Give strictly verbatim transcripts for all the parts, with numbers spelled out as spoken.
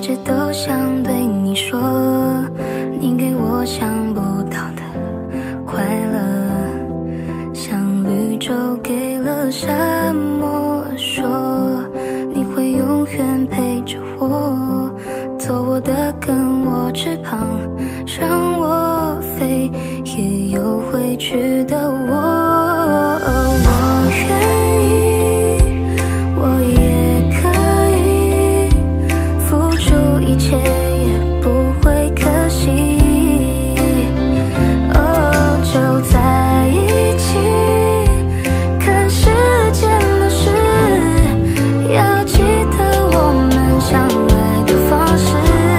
直都想对你说，你给我想不到的快乐，像绿洲给了沙漠，说你会永远陪着我，做我的根，我翅膀，让我飞，也有回去的我。我愿意，我也可以付出一切，也不会可惜。哦，就在一起，看时间流逝，要记得我们相爱的方式，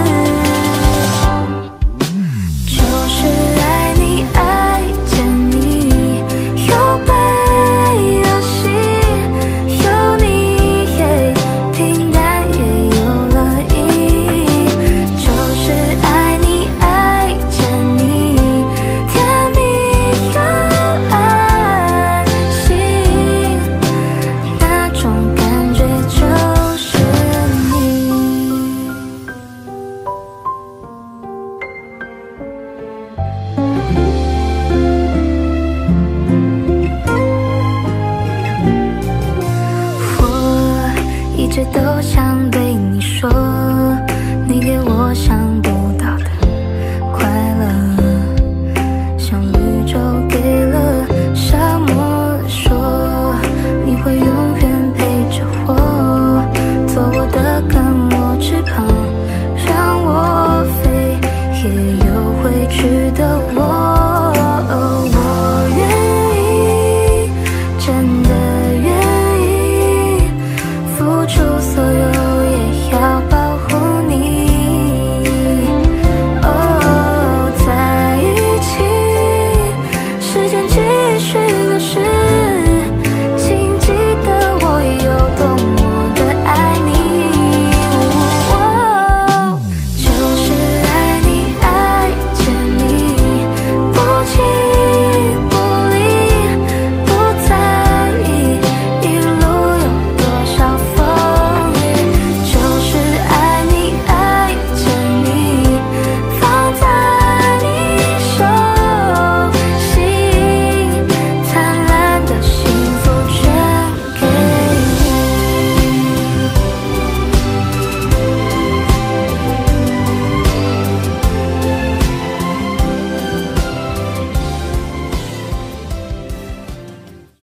就是爱你，爱着你，有悲有喜，有你也平淡也有了意义，就是爱你，爱着你，甜蜜又安心，那种感觉就是你。我一直都想对你说，你给我想不到的快乐，像绿洲给了沙漠，说你会永远陪着我，做我的根，我翅膀，让我飞，也有回去的我。